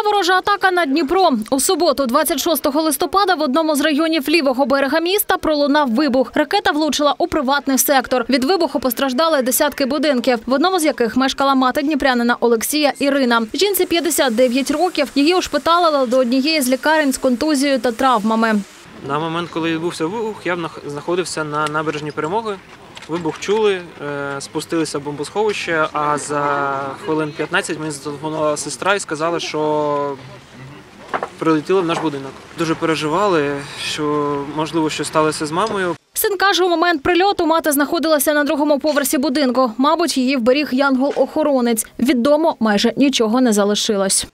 ворожа атака на Дніпро. У суботу, 26 листопада, в одному з районів лівого берега міста пролунав вибух. Ракета влучила у приватний сектор. Від вибуху постраждали десятки будинків, в одному з яких мешкала мати дніпрянина Олексія Ірина. Жінці 59 років, її ушпиталили до однієї з лікарень з контузією та травмами. На момент, коли відбувся вибух, я знаходився на набережній Перемоги. Вибух чули, спустилися в бомбосховище, а за хвилин 15 мені зателефонувала сестра і сказала, що прилетіли в наш будинок. Дуже переживали, що, можливо, що сталося з мамою. Син каже, у момент прильоту мати знаходилася на другому поверсі будинку. Мабуть, її вберіг янгол-охоронець. Від дому майже нічого не залишилось.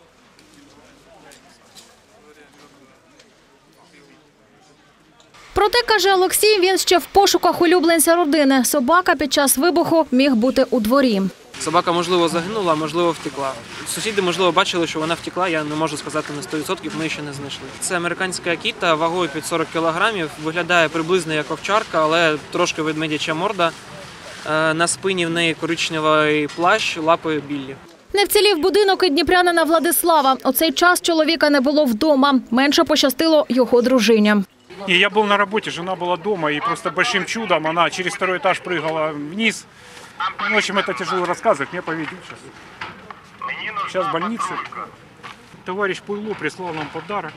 Проте, каже Олексій, він ще в пошуках улюбленця родини. Собака під час вибуху міг бути у дворі. Собака, можливо, загинула, а можливо, втекла. Сусіди, можливо, бачили, що вона втекла, я не можу сказати на 100%, ми її ще не знайшли. Це американська акіта, вагою під 40 кілограмів, виглядає приблизно як овчарка, але трошки ведмедяча морда. На спині в неї коричневий плащ, лапи білі. Не вцілів будинок і дніпрянина Владислава. У цей час чоловіка не було вдома. Менше пощастило його дружині. И я был на работе, жена была дома, и просто большим чудом она через второй этаж прыгала вниз. В общем, это тяжело рассказывать, мне поведут сейчас. Сейчас в больнице. Товарищ Пуйло прислал нам подарок.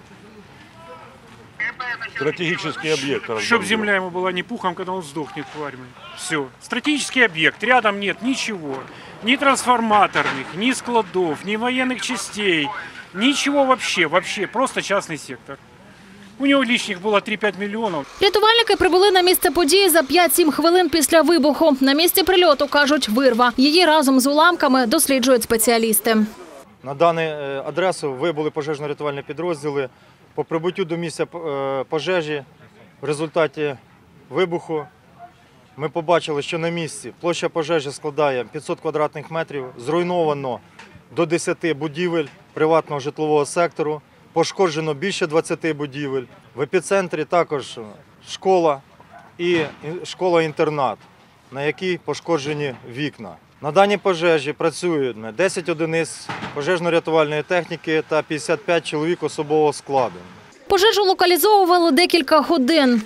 Стратегический объект. Чтобы земля ему была не пухом, когда он сдохнет, тварь. Все. Стратегический объект. Рядом нет ничего. Ни трансформаторных, ни складов, ни военных частей. Ничего вообще. Вообще. Просто частный сектор. У нього лишніх було 3-5 мільйонів. Рятувальники прибули на місце події за 5-7 хвилин після вибуху. На місці прильоту, кажуть, вирва. Її разом з уламками досліджують спеціалісти. На дану адресу вибули пожежно-рятувальні підрозділи. По прибуттю до місця пожежі в результаті вибуху ми побачили, що на місці площа пожежі складає 500 квадратних метрів. Зруйновано до 10 будівель приватного житлового сектору. Пошкоджено більше 20 будівель. В епіцентрі також школа і школа-інтернат, на якій пошкоджені вікна. На даній пожежі працюють 10 одиниць пожежно-рятувальної техніки та 55 чоловік особового складу. Пожежу локалізовували декілька годин.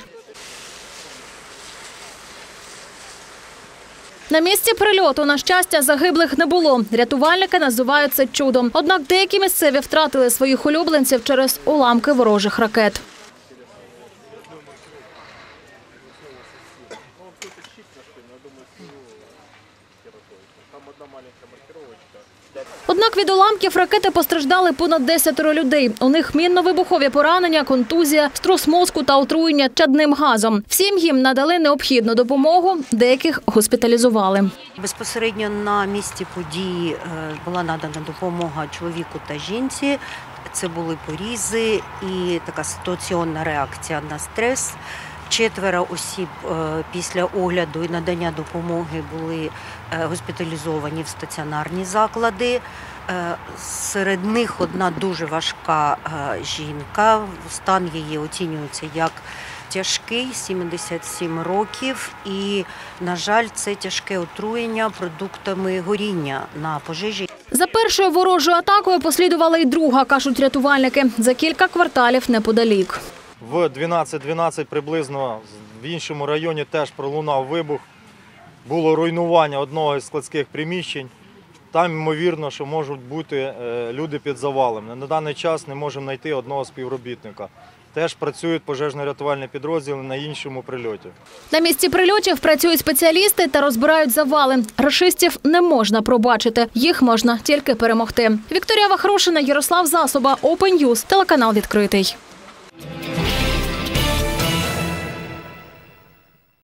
На місці прильоту, на щастя, загиблих не було. Рятувальники називають це чудом. Однак деякі місцеві втратили своїх улюбленців через уламки ворожих ракет. Однак від уламків ракети постраждали понад 10 людей. У них мінно-вибухові поранення, контузія, струс мозку та отруєння чадним газом. Всім їм надали необхідну допомогу, деяких госпіталізували. Безпосередньо на місці події була надана допомога чоловіку та жінці. Це були порізи і така ситуаційна реакція на стрес. 4 осіб після огляду і надання допомоги були госпіталізовані в стаціонарні заклади. Серед них одна дуже важка жінка. Стан її оцінюється як тяжкий, 77 років. І, на жаль, це тяжке отруєння продуктами горіння на пожежі. За першою ворожою атакою послідувала й друга, кажуть рятувальники, за кілька кварталів неподалік. В 12:12 приблизно в іншому районі теж пролунав вибух. Було руйнування одного із складських приміщень. Там, ймовірно, що можуть бути люди під завалами. На даний час не можемо знайти одного співробітника. Теж працюють пожежно-рятувальні підрозділи на іншому прильоті. На місці прильотів працюють спеціалісти та розбирають завали. Рашистів не можна пробачити, їх можна тільки перемогти. Вікторія Вахрушина, Ярослав Засоба, Open News, телеканал «Відкритий».